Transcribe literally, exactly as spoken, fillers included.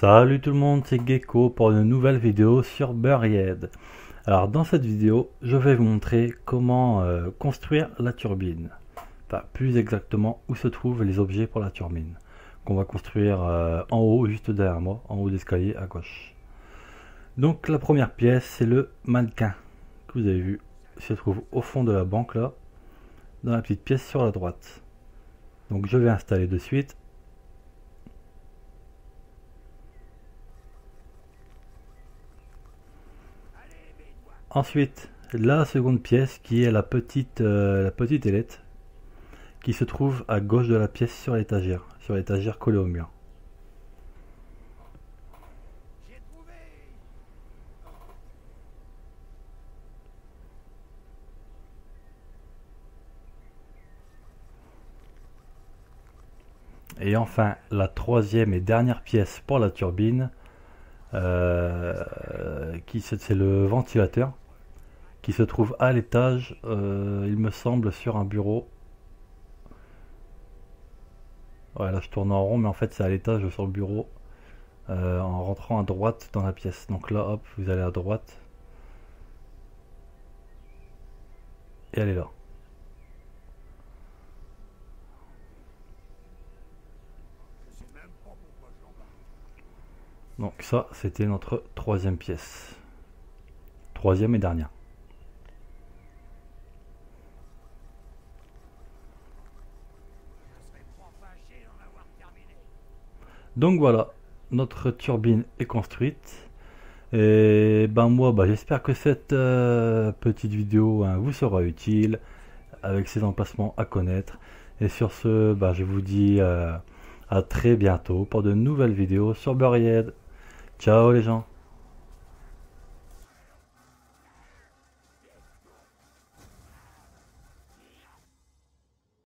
Salut tout le monde, c'est Gecko pour une nouvelle vidéo sur Buried. Alors dans cette vidéo, je vais vous montrer comment euh, construire la turbine. Enfin, plus exactement où se trouvent les objets pour la turbine. Qu'on va construire euh, en haut, juste derrière moi, en haut d'escalier à gauche. Donc la première pièce, c'est le mannequin que vous avez vu. Il se trouve au fond de la banque là, dans la petite pièce sur la droite. Donc je vais installer de suite. Ensuite, la seconde pièce qui est la petite, euh, la petite ailette qui se trouve à gauche de la pièce sur l'étagère, sur l'étagère collée au mur. Et enfin, la troisième et dernière pièce pour la turbine, euh, qui c'est le ventilateur qui se trouve à l'étage, euh, il me semble, sur un bureau. Ouais, là je tourne en rond, mais en fait c'est à l'étage sur le bureau, euh, en rentrant à droite dans la pièce. Donc là, hop, vous allez à droite, et elle est là. Donc ça, c'était notre troisième pièce. Troisième et dernière. Donc voilà, notre turbine est construite. Et ben moi, bah, j'espère que cette euh, petite vidéo hein, vous sera utile, avec ses emplacements à connaître. Et sur ce, bah, je vous dis euh, à très bientôt pour de nouvelles vidéos sur Buried. Ciao les gens.